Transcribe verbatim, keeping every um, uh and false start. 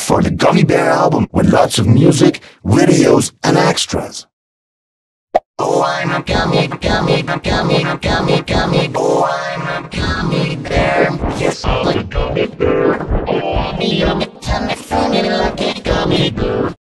for the Gummy Bear album with lots of music, videos, and extras. Oh, I'm a gummy, gummy, gummy, gummy, gummy. Oh, I'm a gummy bear. Yes, I'm a gummy bear. Oh, I'm a yummy.